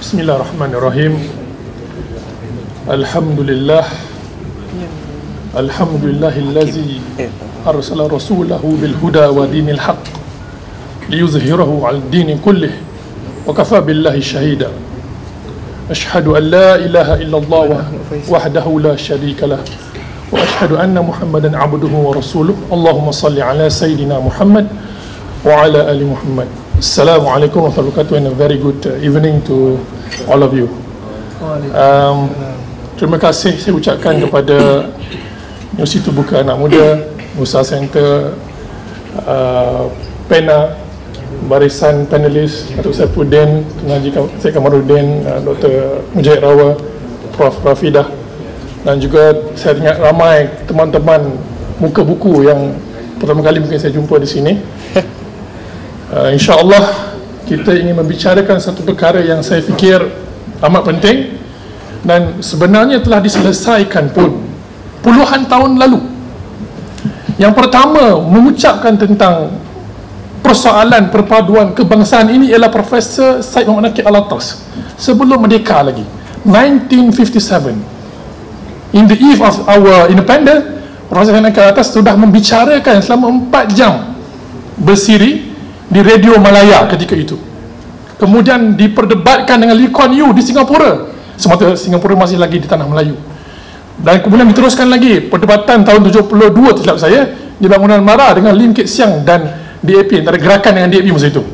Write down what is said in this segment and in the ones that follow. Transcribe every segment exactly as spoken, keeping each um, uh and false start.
Bismillahirrahmanirrahim. Alhamdulillah. Alhamdulillahillazi arsala rasulahu bil huda wa dinil haqq liyuzhirahu 'ala ad-dini kullih wa kafa billahi shahida. Ashhadu an la ilaha illallah wahdahu la syarika lah wa ashhadu anna Muhammadan 'abduhu wa rasuluh. Allahumma salli 'ala sayyidina Muhammad wa 'ala ali Muhammad. Assalamualaikum warahmatullahi wabarakatuh, and a very good uh, evening to all of you. Um, terima kasih saya ucapkan kepada Universiti Terbuka Anak Muda, Musa Center, uh, Pena, barisan panelis, Datuk Saifuddin, Tun Haji Syed Kamarudin, uh, Doktor Mujahid Rawa, Prof Rafidah, dan juga saya ingat ramai teman-teman muka buku yang pertama kali mungkin saya jumpa di sini. Uh, InsyaAllah kita ingin membicarakan satu perkara yang saya fikir amat penting dan sebenarnya telah diselesaikan pun puluhan tahun lalu. Yang pertama mengucapkan tentang persoalan perpaduan kebangsaan ini ialah Profesor Syed Muhammad Nakib Alatas sebelum merdeka lagi, nineteen fifty-seven. In the eve of our independence, Profesor Syed Nakib Alatas sudah membicarakan selama empat jam bersiri di Radio Malaya ketika itu. Kemudian diperdebatkan dengan Lee Kuan Yew di Singapura, semasa Singapura masih lagi di tanah Melayu. Dan kemudian diteruskan lagi perdebatan tahun tujuh puluh dua tersilap saya di bangunan Mara dengan Lim Kit Siang dan D A P, antara gerakan dengan D A P masa itu.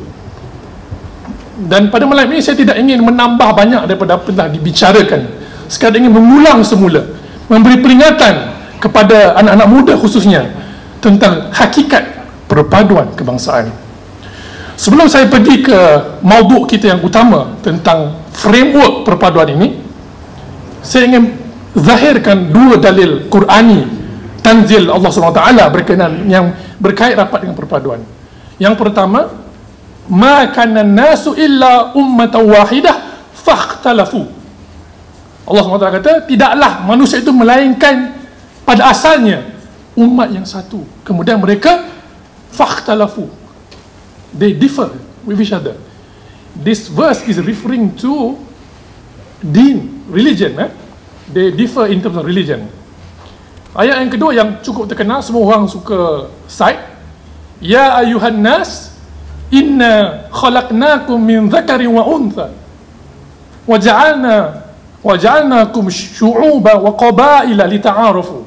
Dan pada malam ini saya tidak ingin menambah banyak daripada apa yang telah dibicarakan. Sekadar ingin mengulang semula, memberi peringatan kepada anak-anak muda khususnya tentang hakikat perpaduan kebangsaan. Sebelum saya pergi ke maudhu kita yang utama tentang framework perpaduan ini, saya ingin zahirkan dua dalil Qur'ani tanzil Allah subhanahu wa taala berkenaan yang berkait rapat dengan perpaduan. Yang pertama, ma kana nasu illa ummatan wahidah fakhtalafu. Allah subhanahu wa taala kata, tidaklah manusia itu melainkan pada asalnya umat yang satu. Kemudian mereka fakhtalafu, they differ with each other. This verse is referring to din, religion. Eh? They differ in terms of religion. Ayat yang kedua yang cukup terkenal, semua orang suka cite, ya ayuhan nas inna khalaqnakum min dhakarin wa untha wa ja'alna wa ja'alnakum syu'uban wa qabaila lita'arafu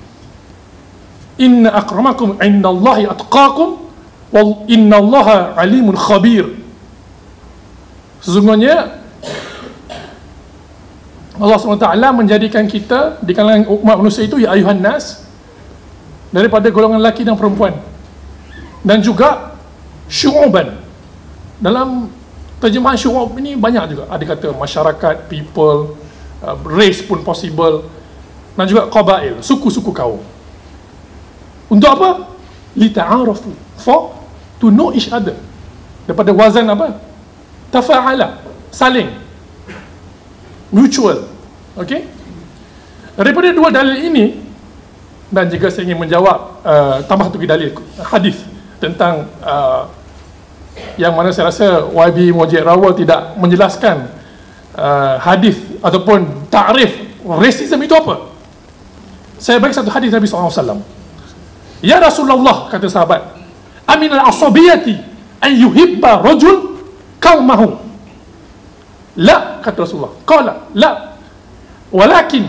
inna akramakum indallahi atqakum wal innallaha alimun khabir. Sesungguhnya Allah subhanahu wa taala menjadikan kita di kalangan umat manusia itu ya ayuhan nas, daripada golongan lelaki dan perempuan, dan juga syu'uban. Dalam terjemahan syu'ub ini banyak juga, ada kata masyarakat, people, uh, race pun possible, dan juga qabail, suku-suku kaum. Untuk apa? Lita'arafu, for to know each other. Daripada wazan apa? Tafa'ala, saling, mutual. Okey? Daripada dua dalil ini, dan juga saya ingin menjawab uh, tambah satu dalil hadis tentang uh, yang mana saya rasa Y B Mujahid Rawa tidak menjelaskan uh, hadis ataupun takrif racism itu apa. Saya bagi satu hadis Nabi sallallahu alaihi wasallam. Ya Rasulullah, kata sahabat, amin al-asabiyati an yuhibba rajul qaumahu. La, kata Rasulullah. Qala, la. Walakin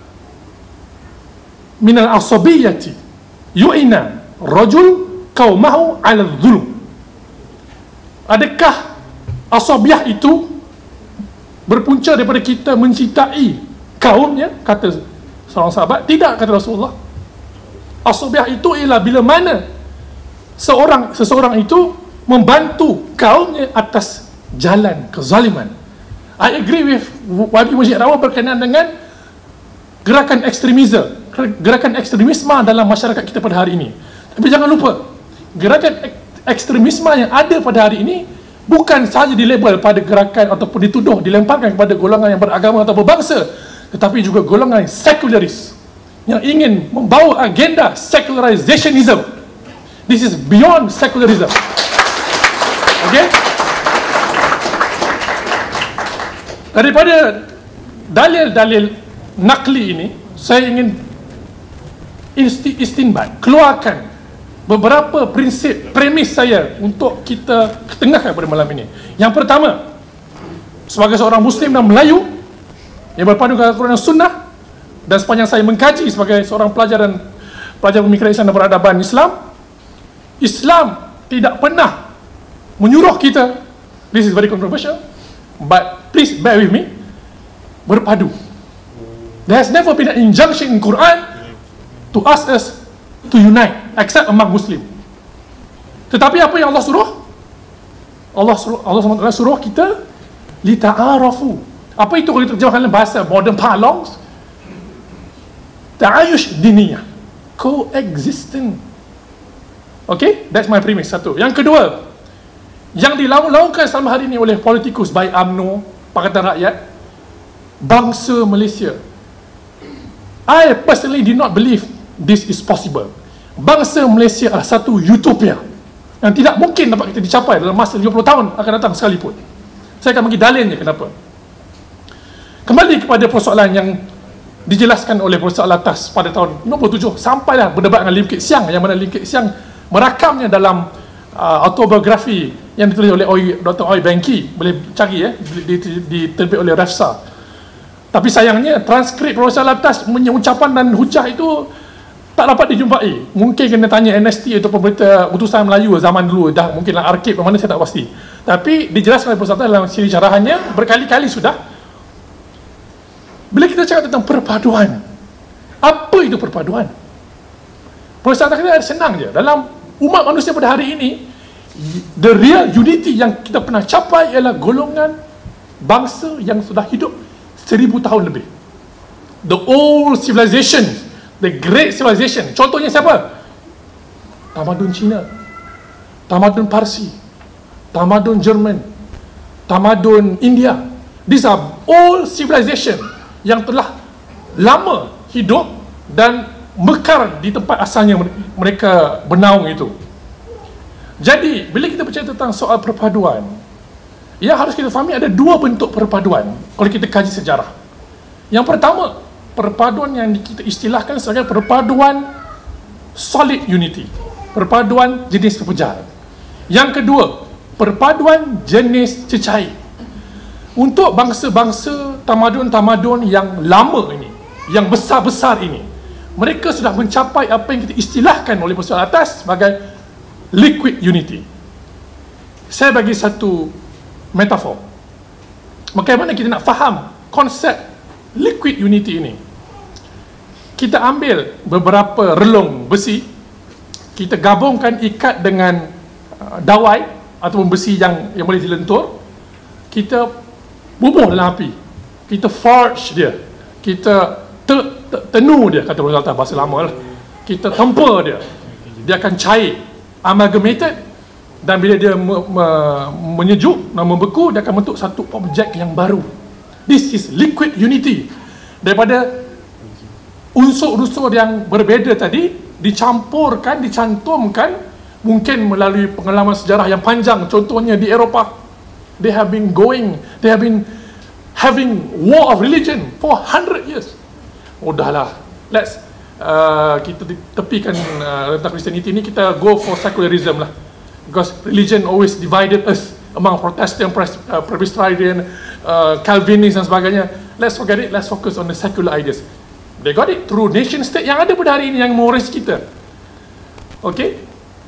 min al-asabiyati yu'ina rajul qaumahu 'ala adh-dhulm. Adakah asabiyah itu berpunca daripada kita mencintai kaumnya, kata seorang sahabat? Tidak, kata Rasulullah. Asabiyah itu ialah bila mana seorang seseorang itu membantu kaumnya atas jalan kezaliman. I agree with Y B Mujahid Rawa berkenaan dengan gerakan ekstremisme, gerakan ekstremisme dalam masyarakat kita pada hari ini. Tapi jangan lupa, gerakan ek ekstremisme yang ada pada hari ini bukan sahaja dilabel pada gerakan ataupun dituduh, dilemparkan kepada golongan yang beragama atau berbangsa, tetapi juga golongan sekularis yang ingin membawa agenda secularization-ism. This is beyond secularism. Okay? Daripada dalil-dalil nakli ini, saya ingin isti- istinbat, keluarkan beberapa prinsip, premis saya untuk kita ketengahkan pada malam ini. Yang pertama, sebagai seorang Muslim dan Melayu yang berpadu dengan Al-Quran dan Sunnah, dan sepanjang saya mengkaji sebagai seorang pelajar dan pelajar pemikiran Islam dan peradaban Islam, Islam tidak pernah menyuruh kita, this is very controversial, but please bear with me, berpadu. There has never been an injunction in Quran to ask us to unite, except among Muslim. Tetapi apa yang Allah suruh? Allah suruh, Allah subhanahu wa taala suruh kita lita'arafu. Apa itu kalau diterjemahkan dalam bahasa modern parlance? Ta'ayush diniyah, coexisting. Okay, that's my premise. Satu. Yang kedua, yang dilaung-laungkan selama hari ini oleh politikus baik U M N O, Pakatan Rakyat, bangsa Malaysia, I personally do not believe this is possible. Bangsa Malaysia adalah satu utopia yang tidak mungkin dapat kita dicapai dalam masa lima puluh tahun akan datang sekalipun. Saya akan bagi dalilnya kenapa. Kembali kepada persoalan yang dijelaskan oleh Profesor Alatas pada tahun sembilan puluh tujuh, sampailah berdebat dengan Lim Kit Siang, yang mana Lim Kit Siang merakamnya dalam uh, autobiografi yang ditulis oleh Doktor Oi Bengki. Boleh cari ya, diterbit oleh Refsa. Tapi sayangnya transkrip Profesor Alatas punya ucapan dan hujah itu tak dapat dijumpai. Mungkin kena tanya N S T atau pemerintah utusan Melayu zaman dulu, dah mungkinlah arkib mana saya tak pasti. Tapi dijelaskan oleh Profesor Alatas dalam siri syarahannya berkali-kali sudah. Bila kita cakap tentang perpaduan, apa itu perpaduan? Profesor Alatas kata senang je. Dalam umat manusia pada hari ini, the real unity yang kita pernah capai ialah golongan bangsa yang sudah hidup seribu tahun lebih. The old civilization, the great civilization. Contohnya siapa? Tamadun Cina, tamadun Parsi, tamadun Jerman, tamadun India. These are old civilization yang telah lama hidup dan mekar di tempat asalnya mereka bernaung itu. Jadi, bila kita bercakap tentang soal perpaduan, yang harus kita fahami ada dua bentuk perpaduan kalau kita kaji sejarah. Yang pertama, perpaduan yang kita istilahkan sebagai perpaduan solid unity, perpaduan jenis pepejar. Yang kedua, perpaduan jenis cecair. Untuk bangsa-bangsa tamadun-tamadun yang lama ini, yang besar-besar ini, mereka sudah mencapai apa yang kita istilahkan oleh Profesor Alatas sebagai liquid unity. Saya bagi satu metafor. Bagaimana kita nak faham konsep liquid unity ini? Kita ambil beberapa relung besi, kita gabungkan, ikat dengan uh, dawai ataupun besi yang yang boleh dilentur, kita bubuh dalam api, kita forge dia, kita te, te, tenu dia, kata Profesor Alatas bahasa lama lah, kita temper dia, dia akan cair, amalgamated, dan bila dia me, me, menyejuk dan membeku, dia akan bentuk satu objek yang baru. This is liquid unity. Daripada unsur-unsur yang berbeza tadi dicampurkan, dicantumkan, mungkin melalui pengalaman sejarah yang panjang. Contohnya di Eropah, they have been going, they have been having war of religion for one hundred years. Udahlah, let's uh, kita tepikan uh, rentang Christianity ni, kita go for secularism lah, because religion always divided us among Protestant, Pres, uh, Presbyterian, uh, Calvinist dan sebagainya. Let's forget it, let's focus on the secular ideas. They got it through nation state yang ada pada hari ini yang mengurus kita. Okay,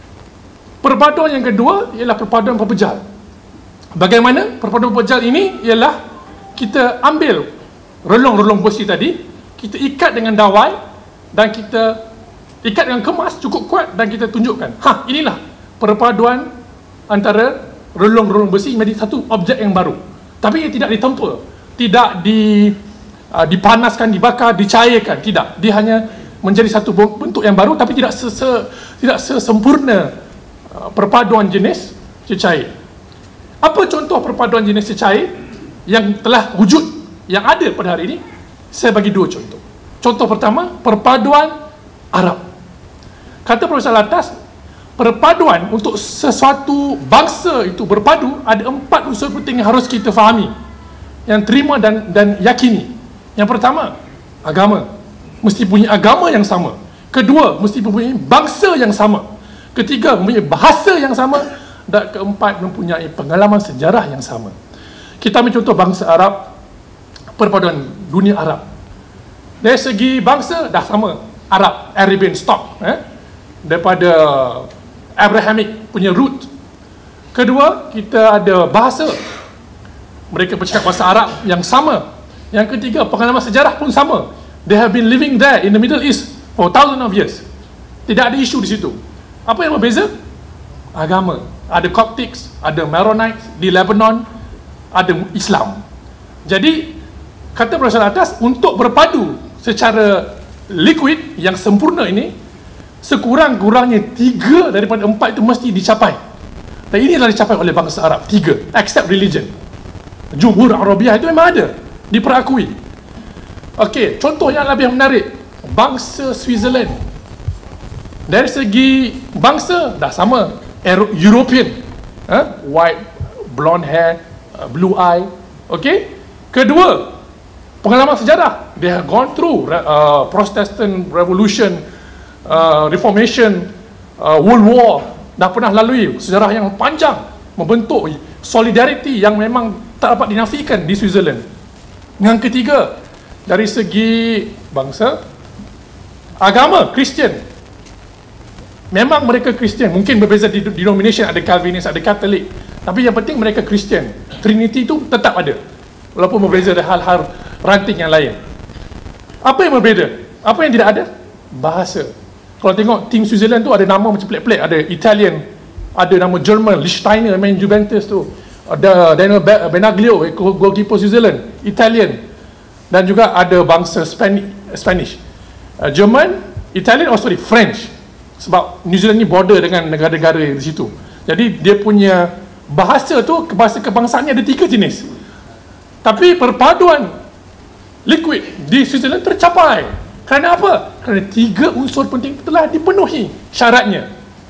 perpaduan yang kedua ialah perpaduan pepejal. Bagaimana perpaduan pepejal ini? Ialah kita ambil relung-relung besi tadi, kita ikat dengan dawai dan kita ikat dengan kemas cukup kuat dan kita tunjukkan, ha, inilah perpaduan antara relung-relung besi menjadi satu objek yang baru. Tapi ia tidak ditempur, tidak di, uh, dipanaskan, dibakar, dicairkan, tidak. Dia hanya menjadi satu bentuk yang baru, tapi tidak se, se, tidak sesempurna uh, perpaduan jenis cecair. Apa contoh perpaduan jenis cecair yang telah wujud, yang ada pada hari ini? Saya bagi dua contoh. Contoh pertama, perpaduan Arab. Kata Profesor Alatas, perpaduan untuk sesuatu bangsa itu berpadu, ada empat unsur penting yang harus kita fahami. yang terima dan dan yakini. Yang pertama, agama. Mesti punya agama yang sama. Kedua, mesti mempunyai bangsa yang sama. Ketiga, mempunyai bahasa yang sama. Dan keempat, mempunyai pengalaman sejarah yang sama. Kita ambil contoh bangsa Arab, perpaduan dunia Arab. Dari segi bangsa, dah sama. Arab, Arabian stock. Eh? Daripada Abrahamic punya root. Kedua, kita ada bahasa. Mereka bercakap bahasa Arab yang sama. Yang ketiga, pengalaman sejarah pun sama. They have been living there in the Middle East for thousands of years. Tidak ada isu di situ. Apa yang berbeza? Agama. Ada Coptics, ada Maronites di Lebanon, ada Islam. Jadi, kata Profesor atas, untuk berpadu secara liquid yang sempurna ini, sekurang-kurangnya tiga daripada empat itu mesti dicapai. Dan ini adalah dicapai oleh bangsa Arab. Tiga, except religion. Jumhur Arabiah itu memang ada, diperakui. Okey, contoh yang lebih menarik, bangsa Switzerland. Dari segi bangsa dah sama, Euro European, huh? White, blonde hair, uh, blue eye. Okey. Kedua, pengalaman sejarah. They have gone through uh, Protestant Revolution, uh, Reformation, uh, World War. Dah pernah lalui sejarah yang panjang, membentuk solidarity yang memang tak dapat dinafikan di Switzerland. Yang ketiga, dari segi bangsa, agama Kristian. Memang mereka Kristian, mungkin berbeza di denomination, ada Calvinist, ada Katolik, tapi yang penting mereka Kristian. Trinity itu tetap ada, walaupun berbeza dari hal-hal ranting yang lain. Apa yang berbeza? Apa yang tidak ada? Bahasa. Kalau tengok tim Switzerland tu ada nama macam pelik-pelik, ada Italian, ada nama German, Lichtsteiner main Juventus tu, ada Daniel Benaglio, goalkeeper Switzerland, Italian, dan juga ada bangsa Spanish, Spanish. Uh, German, Italian, oh sorry, French. Sebab New Zealand ni border dengan negara-negara di situ. Jadi dia punya bahasa tu, bahasa kebangsaannya ada tiga jenis. Tapi perpaduan liquid di Switzerland tercapai. Kerana apa? Kerana tiga unsur penting telah dipenuhi syaratnya.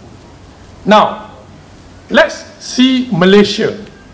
Now, let's see Malaysia.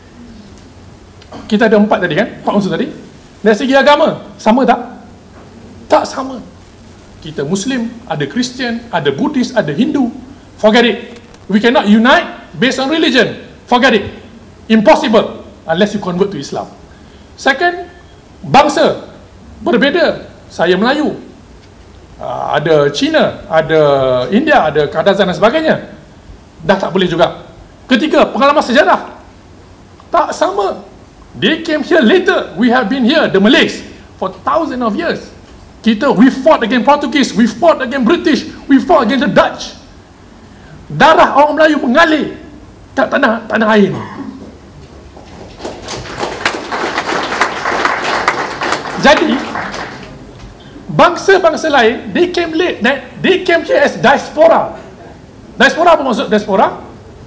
Kita ada empat tadi kan? Empat unsur tadi. Dari segi agama, sama tak? Tak sama. Kita Muslim, ada Kristian, ada Buddhist, ada Hindu. Forget it. We cannot unite based on religion. Forget it. Impossible unless you convert to Islam. Second, bangsa berbeza. Saya Melayu, uh, ada Cina, ada India, ada Kadazan dan sebagainya. Dah tak boleh juga. Ketiga, pengalaman sejarah tak sama. They came here later. We have been here, the Malays, for thousands of years. Kita, we fought against Portuguese, we fought against British, we fought against the Dutch. Darah orang Melayu mengalir tak tanah tanah air ni. Jadi bangsa-bangsa lain, they came late, they came here as diaspora. Diaspora apa maksud diaspora?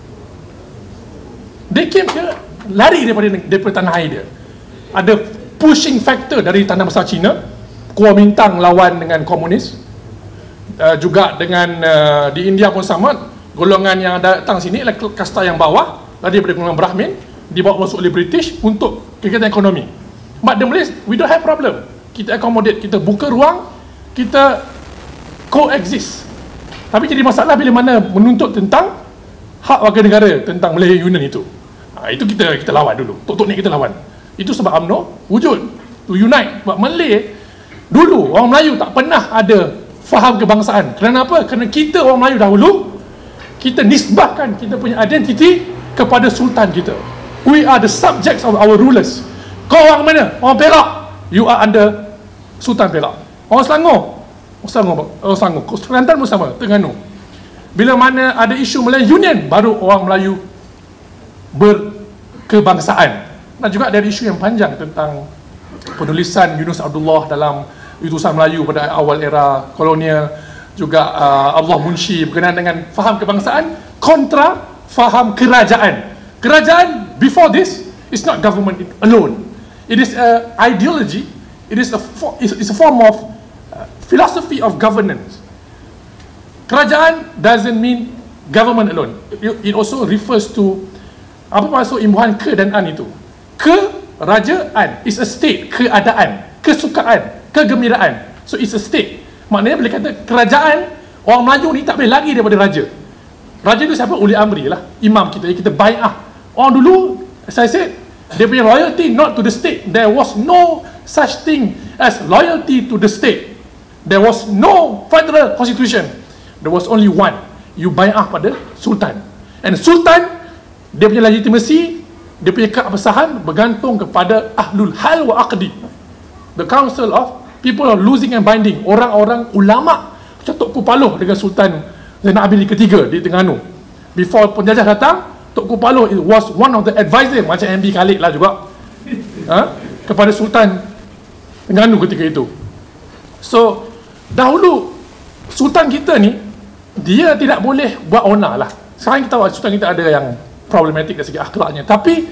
They came here lari daripada daripada tanah air dia. Ada pushing factor dari tanah besar Cina. Kuomintang lawan dengan komunis, uh, juga dengan uh, di India pun sama. Golongan yang datang sini adalah kasta yang bawah, lari daripada golongan Brahmin, dibawa masuk oleh British untuk kegiatan ekonomi. But the Malays, we don't have problem. Kita accommodate, kita buka ruang, kita coexist. Tapi jadi masalah bila mana menuntut tentang hak warga negara, tentang Malaya Union itu. Ha, itu kita kita lawan dulu. Tok-tok ni kita lawan. Itu sebab UMNO wujud, to unite. Sebab Malay dulu, orang Melayu tak pernah ada faham kebangsaan. Kerana apa? Kerana kita orang Melayu dahulu, kita nisbahkan kita punya identiti kepada sultan kita. We are the subjects of our rulers. Kau orang mana? Orang Perak. You are under Sultan Perak. Orang Selangor. Orang Selangor. Orang Selangor. Kelantan pun sama. Terengganu. Bila mana ada isu Malay Union, baru orang Melayu berkebangsaan. Dan juga ada isu yang panjang tentang penulisan Yunus Abdullah dalam utusan Melayu pada awal era kolonial, juga uh, Allah Munshi berkenaan dengan faham kebangsaan kontra faham kerajaan. Kerajaan before this is not government alone. It is a ideology. It is a it's a form of uh, philosophy of governance. Kerajaan doesn't mean government alone. It, it also refers to apa maksud imbuhan ke dan an itu. Ke Rajaan is a state, keadaan, kesukaan, kegembiraan. So it's a state. Maknanya boleh kata kerajaan, orang Melayu ni tak boleh lari daripada raja. Raja tu siapa? Uli Amri lah, imam kita, kita bai'ah. Orang dulu, as I said, dia punya loyalty not to the state. There was no such thing as loyalty to the state. There was no federal constitution. There was only one. You bai'ah pada sultan. And sultan, dia punya legitimacy, dia punya keabsahan bergantung kepada ahlul hal wa aqdi, the council of people of losing and binding, orang-orang ulama macam Tok Kupaloh dengan Sultan Zainal Abidin ketiga di Terengganu. Before penjajah datang, Tok Kupaloh was one of the advisor, macam M B Khalid lah juga, ha? kepada Sultan Terengganu ketika itu. So dahulu Sultan kita ni, dia tidak boleh buat onar lah. Sekarang kita tahu Sultan kita ada yang problematik dari segi akhlaknya, tapi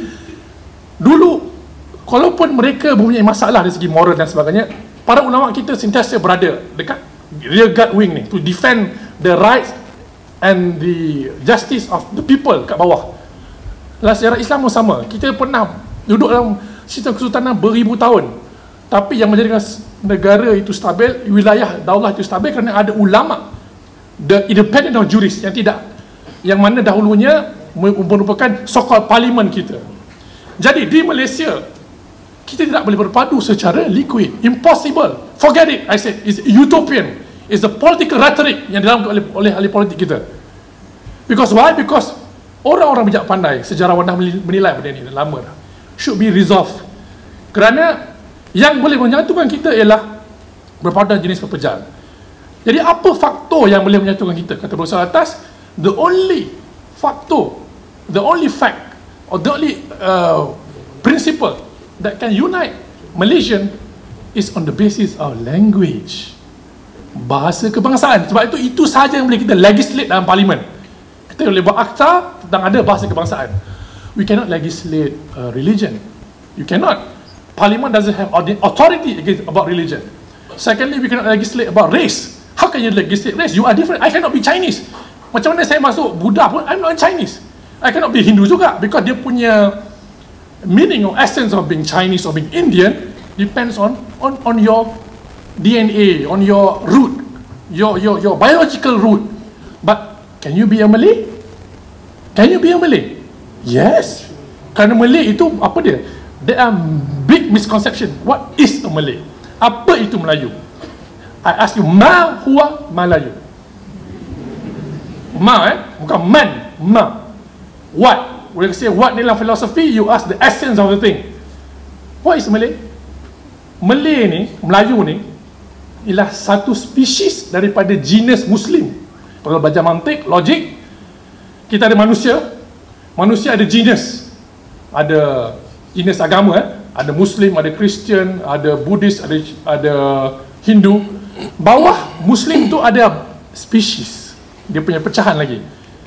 dulu kalaupun mereka mempunyai masalah dari segi moral dan sebagainya, para ulama kita sentiasa berada dekat rear guard wing ni to defend the rights and the justice of the people kat bawah. Dalam sejarah Islam pun sama, kita pernah duduk dalam sistem kesultanan beribu tahun, tapi yang menjadikan negara itu stabil, wilayah daulah itu stabil kerana ada ulama, the independent of jurist, yang tidak, yang mana dahulunya merupakan so-called parlimen kita. Jadi di Malaysia kita tidak boleh berpadu secara liquid, impossible, forget it, I said, it's utopian, it's the political rhetoric yang dilakukan oleh, oleh ahli politik kita. Because why? Because orang-orang bijak pandai, sejarawan dah menilai benda ni lama dah, should be resolved. Kerana yang boleh menyatukan kita ialah berpaduan jenis pepejal. Jadi apa faktor yang boleh menyatukan kita? Kata Profesor atas, the only faktor, the only fact or the only uh, principle that can unite Malaysian is on the basis of language, bahasa kebangsaan. Sebab itu itu sahaja yang boleh kita legislate dalam parlimen. Kita boleh buat akta tentang ada bahasa kebangsaan. We cannot legislate uh, religion. You cannot. Parliament doesn't have authority against about religion. Secondly, we cannot legislate about race. How can you legislate race? You are different. I cannot be Chinese. Macam mana saya masuk Buddha pun, I'm not Chinese. I cannot be Hindu juga, because dia punya meaning or essence of being Chinese or being Indian depends on on on your D N A, on your root, your your your biological root. But can you be a Malay? Can you be a Malay? Yes. Kerana Malay itu apa dia? There are big misconception. What is a Malay? Apa itu Melayu? I ask you, ma huwa Melayu? Ma eh, bukan man, ma. What? When you say what dalam philosophy, you ask the essence of the thing. What is Malay? Malay ni, Melayu ni, ialah satu spesies daripada genus Muslim. Kalau belajar mantik, logik, kita ada manusia, manusia ada genus, ada genus agama, eh? ada Muslim, ada Kristian, ada Buddhis, ada ada Hindu. Bawah Muslim tu ada spesies, dia punya pecahan lagi.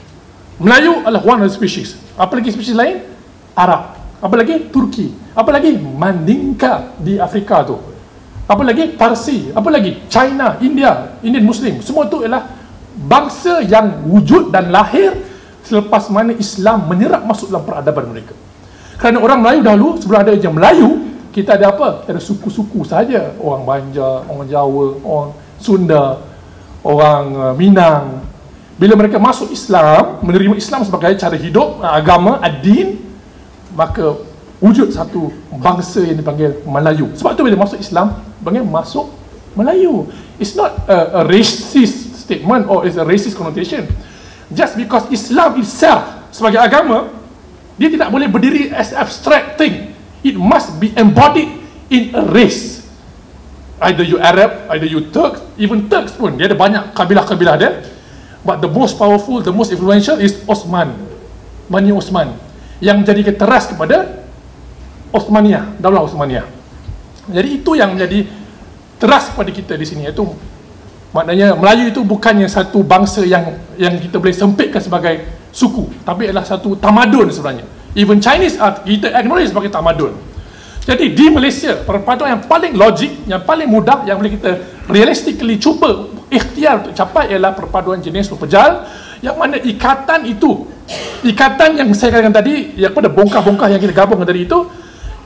Melayu adalah one of the species. Apa lagi spesies lain? Arab. Apa lagi? Turki. Apa lagi? Mandinka di Afrika tu. Apa lagi? Parsi. Apa lagi? China, India, Indian Muslim. Semua tu ialah bangsa yang wujud dan lahir selepas mana Islam menyerap masuk dalam peradaban mereka. Kerana orang Melayu dahulu, sebelum ada yang Melayu, kita ada apa? Ada suku-suku saja. Orang Banjar, orang Jawa, orang Sunda, orang uh, Minang. Bila mereka masuk Islam, menerima Islam sebagai cara hidup, agama, ad-din, maka wujud satu bangsa yang dipanggil Melayu. Sebab tu bila masuk Islam, panggil masuk Melayu. It's not a, a racist statement or it's a racist connotation. Just because Islam itself sebagai agama, dia tidak boleh berdiri as abstract thing. It must be embodied in a race. Either you Arab, either you Turk, even Turks pun, dia ada banyak kabilah-kabilah dia. But the most powerful, the most influential is Osman, Bani Osman, yang menjadi teras kepada Osmaniyah, Daulah Osmaniyah. Jadi itu yang menjadi teras kepada kita di sini. Itu maknanya Melayu itu bukannya satu bangsa yang yang kita boleh sempitkan sebagai suku, tapi adalah satu tamadun sebenarnya. Even Chinese art kita acknowledge sebagai tamadun. Jadi di Malaysia, perpaduan yang paling logik, yang paling mudah, yang boleh kita realistically cuba ikhtiar untuk capai ialah perpaduan jenis pepejal, yang mana ikatan itu, ikatan yang saya katakan tadi, yang pada bongkah-bongkah yang kita gabungkan tadi itu,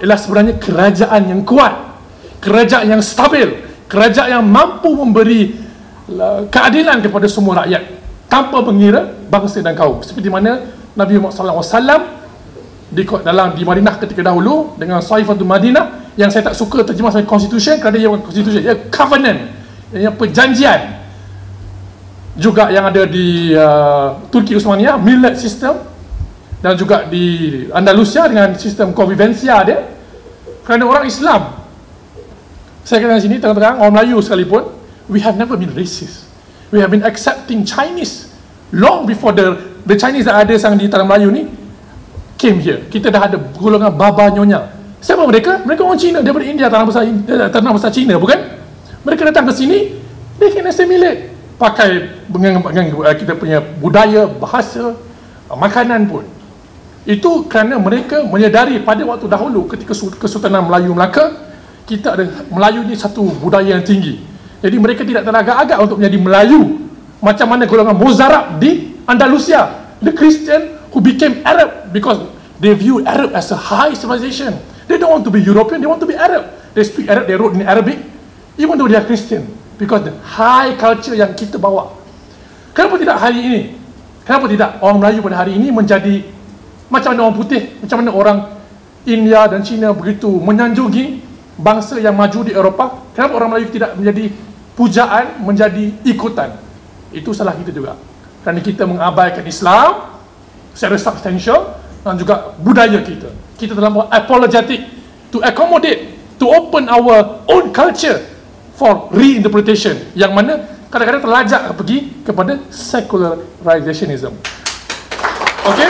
ialah sebenarnya kerajaan yang kuat, kerajaan yang stabil, kerajaan yang mampu memberi keadilan kepada semua rakyat tanpa mengira bangsa dan kaum. Seperti mana Nabi Muhammad sallallahu alaihi wasallam di dalam di Madinah ketika dahulu dengan Saifatul Madinah, yang saya tak suka terjemah sebagai constitution kerana ia bukan constitution, ia covenant, ia perjanjian. Juga yang ada di uh, Turki Uthmaniyah, millet system, dan juga di Andalusia dengan sistem convivencia dia. Kerana orang Islam, saya kata di sini terang-terang, orang Melayu sekalipun, we have never been racist. We have been accepting Chinese long before the the Chinese that ada sang di tanah Melayu ni came here. Kita dah ada golongan baba nyonya. Siapa mereka? Mereka orang Cina daripada India, tanah besar tanah besar Cina, bukan? Mereka datang ke sini, they can assimilate, pakai dengan, dengan kita punya budaya, bahasa, makanan pun. Itu kerana mereka menyedari pada waktu dahulu ketika Kesultanan Melayu Melaka, kita ada Melayu ni satu budaya yang tinggi. Jadi mereka tidak teragak-agak untuk menjadi Melayu macam mana golongan Mozarab di Andalusia, the Christian who became Arab because they view Arab as a high civilization. They don't want to be European, they want to be Arab. They speak Arab, they wrote in Arabic, even though they are Christian, because the high culture yang kita bawa. Kenapa tidak hari ini? Kenapa tidak orang Melayu pada hari ini menjadi macam mana orang putih, macam mana orang India dan China begitu menyanjungi bangsa yang maju di Eropah? Kenapa orang Melayu tidak menjadi pujaan, menjadi ikutan? Itu salah kita juga, kerana kita mengabaikan Islam secara substantial dan juga budaya kita. Kita telah buat apologetic to accommodate, to open our own culture for reinterpretation, yang mana kadang-kadang terlajak pergi kepada secularization. Okay?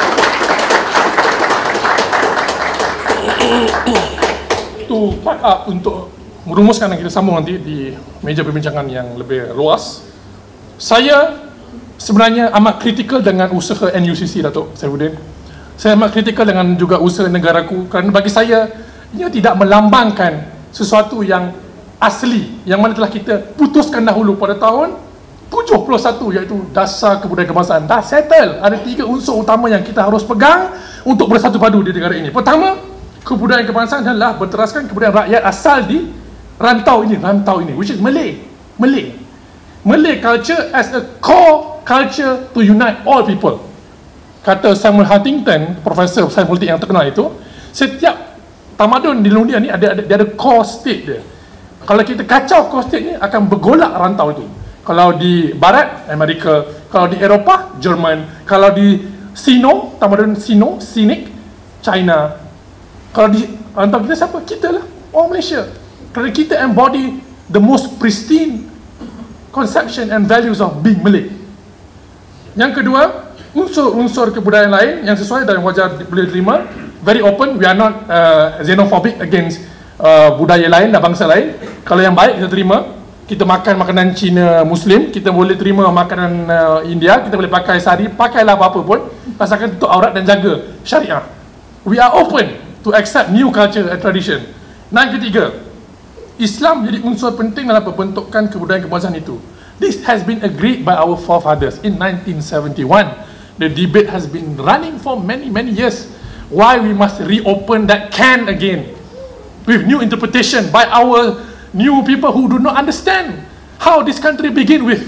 Itu part up untuk merumuskan, dan kita sambung nanti di meja perbincangan yang lebih luas. Saya sebenarnya amat kritikal dengan usaha N U C C, Datuk Saifuddin. Saya amat kritikal dengan juga usaha negaraku, kerana bagi saya ia tidak melambangkan sesuatu yang asli yang mana telah kita putuskan dahulu pada tahun tujuh puluh satu, iaitu dasar kebudayaan kebangsaan. Dah settle, ada tiga unsur utama yang kita harus pegang untuk bersatu padu di negara ini. Pertama, kebudayaan kebangsaan adalah berteraskan kebudayaan rakyat asal di rantau ini, rantau ini, which is Malay. Malay. Malay culture as a core culture to unite all people. Kata Samuel Huntington, profesor sains politik yang terkenal itu, setiap tamadun di dunia ni ada, ada dia ada core state dia. Kalau kita kacau core state ni, akan bergolak rantau itu. Kalau di barat, Amerika. Kalau di Eropah, Jerman. Kalau di Sino, tamadun Sino, Sinik, China. Kalau di rantau kita siapa? Kita lah, orang Malaysia. Kerana kita embody the most pristine conception and values of being Malay. Yang kedua, unsur-unsur kebudayaan lain yang sesuai dan wajar boleh diterima, very open. We are not uh, xenophobic against uh, budaya lain dan bangsa lain. Kalau yang baik kita terima. Kita makan makanan Cina Muslim, kita boleh terima makanan uh, India, kita boleh pakai sari, pakailah apa-apa pun, asalkan tutup aurat dan jaga syariah. We are open to accept new culture and tradition. Dan ketiga, Islam menjadi unsur penting dalam pembentukan kebudayaan kebangsaan itu. This has been agreed by our forefathers in nineteen seventy-one. The debate has been running for many many years. Why we must reopen that can again with new interpretation by our new people who do not understand how this country begin with.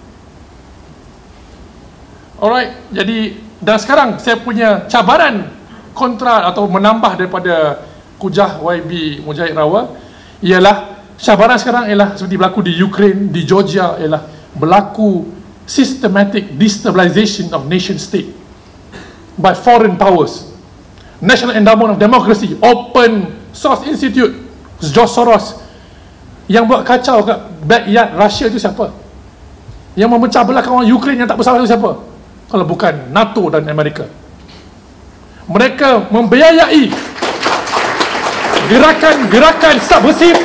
Alright, jadi dan sekarang saya punya cabaran kontra atau menambah daripada kujah Y B Mujahid Rawa ialah cabaran sekarang ialah seperti berlaku di Ukraine, di Georgia, ialah berlaku systematic destabilization of nation state by foreign powers. National Endowment of Democracy, Open Source Institute, George Soros. Yang buat kacau kat backyard Russia itu siapa? Yang memecah belahkan orang Ukraine yang tak bersalah itu siapa? Kalau bukan NATO dan Amerika. Mereka membiayai gerakan-gerakan subversif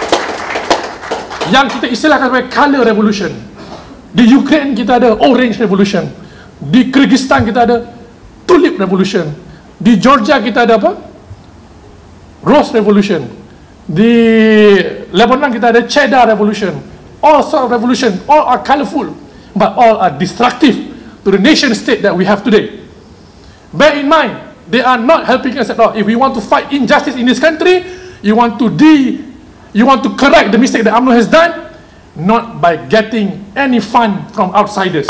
yang kita istilahkan sebagai color revolution. Di Ukraine kita ada Orange Revolution. Di Kyrgyzstan kita ada Tulip Revolution. Di Georgia kita ada apa? Rose Revolution. Di Lebanon kita ada Cheddar Revolution. All sort of revolution, all are colorful, but all are destructive to the nation state that we have today. Bear in mind, They are not helping us at all. If we want to fight injustice in this country, you want to de, you want to correct the mistake that U M N O has done, not by getting any fund from outsiders.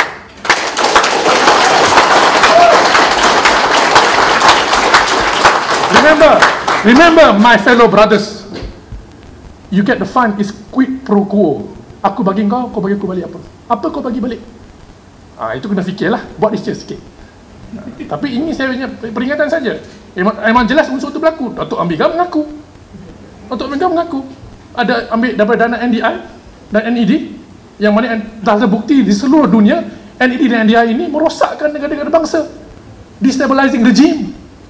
Remember, remember my fellow brothers, you get the fund is quid pro quo. Aku bagi kau, kau bagi aku balik apa? Apa kau bagi balik? Ah, itu kena fikirlah, buat research sikit. Tapi ini saya punya peringatan saja. Memang, memang jelas unsur itu berlaku. Datuk Ambika mengaku. Datuk Ambika mengaku. Ada ambil daripada dana N D I dan N E D, yang mana dah terbukti di seluruh dunia, N E D dan N D I ini merosakkan negara-negara bangsa. Destabilizing regime.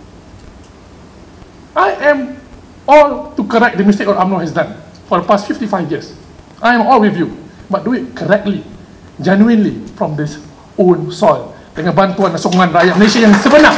I am all to correct the mistake what U M N O has done for the past fifty-five years. I am all with you. But do it correctly, genuinely, from this own soil, dengan bantuan dan sokongan rakyat Malaysia yang sebenar.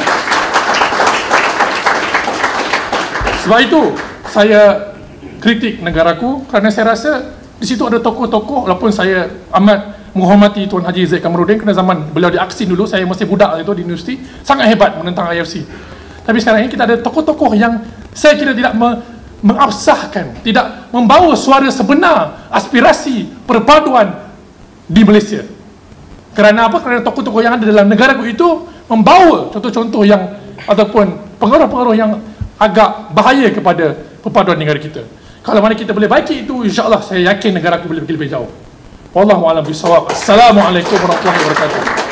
Sebab itu, saya kritik negaraku kerana saya rasa di situ ada tokoh-tokoh, walaupun saya amat menghormati Tuan Haji Zaid Kamarudin kerana zaman beliau di Aksin dulu, saya masih budak itu di universiti, sangat hebat menentang I F C. Tapi sekarang ini kita ada tokoh-tokoh yang saya kira tidak me mengabsahkan, tidak membawa suara sebenar, aspirasi, perpaduan di Malaysia. Kerana apa? Kerana tokoh-tokoh yang ada dalam negaraku itu membawa contoh-contoh yang ataupun pengaruh-pengaruh yang agak bahaya kepada perpaduan negara kita. Kalau mana kita boleh baiki itu, insya-Allah saya yakin negaraku boleh pergi lebih jauh. Wallahu a'lam bishawab. Assalamualaikum warahmatullahi wabarakatuh.